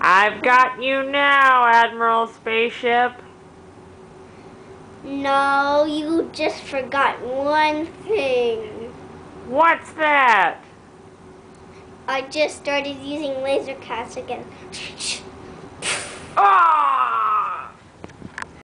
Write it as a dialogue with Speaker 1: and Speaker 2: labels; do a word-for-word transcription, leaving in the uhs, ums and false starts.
Speaker 1: I've got you now, Admiral Spaceship.
Speaker 2: No, you just forgot one thing.
Speaker 1: What's that?
Speaker 2: I just started using laser cats again.
Speaker 1: Oh!